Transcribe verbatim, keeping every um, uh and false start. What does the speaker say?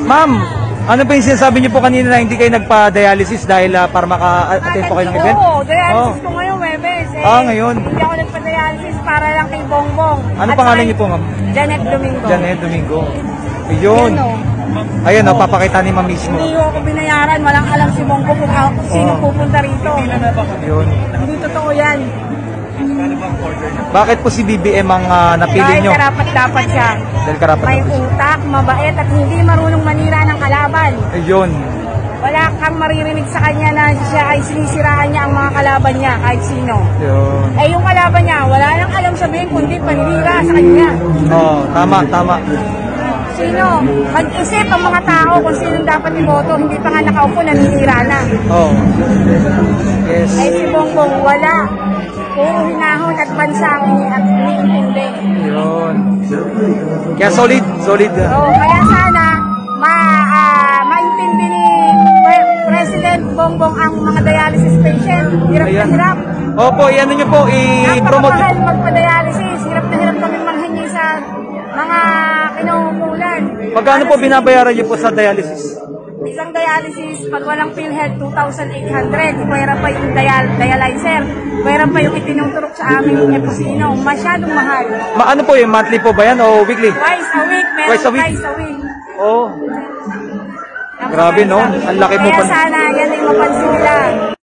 Ma'am, ano pa yung sinasabi niyo po kanina na hindi kayo nagpa-dialysis dahil uh, para maka-attend po kayo ng event? Oo, dialysis ko ngayon, Webes. Eh, Ah, ngayon. Hindi ako nagpa-dialysis para lang kay Bongbong. Ano At pangalan ay- niyo po, ma'am? Janet Domingo. Janet Domingo. Ayun. Yan, oh. Ayun, oh, papakita ni ma'am mismo. Hindi ko ako binayaran, walang alam si Bongbong kung ako, sino Oo. pupunta rito. Ayun. Hindi totoo yan. Bakit po si B B M ang uh, napili Dahil nyo? karapat-dapat siya. Dahil karapat May dapat siya. utak, mabait, at hindi marunong manira ng kalaban. Ayun. Wala kang maririnig sa kanya na siya ay sinisiraan niya ang mga kalaban niya, kahit sino. Ayun. Eh yung kalaban niya, wala nang alam sabihin kundi paninira sa kanya. Oh, tama, tama. Sino? Mag-isip ang mga tao kung sino dapat iboto, hindi pa nga nakaupo, naninira na. Oh. Yes. Eh si Bongbong, wala. Puro hinahon at bansa ang ini- at iniintindi. Ayun. Kaya solid, solid. So, kaya sana, ma, ah, maintindi ni Pre- President Bongbong ang mga dialysis patient. Hirap na Ayan. hirap. Opo, yan nyo po, i-promote. Napakamahal magpa-dialysis. Hirap na hirap kami manghingi sa mga kinauukulan. Magkano po binabayaran nyo po sa dialysis? Isang dialysis, pag walang PhilHealth, two thousand eight hundred. Pwera pa yung dial dialyzer. Pwera pa yung itinutulok sa aming eposino. Masyadong mahal. Ma ano po yung monthly po ba yan o weekly? Twice a week. Meron Twice a week? twice a week. Oh. Grabe, no? Ang laki po Kaya pa- sana yan ay mapansin nila.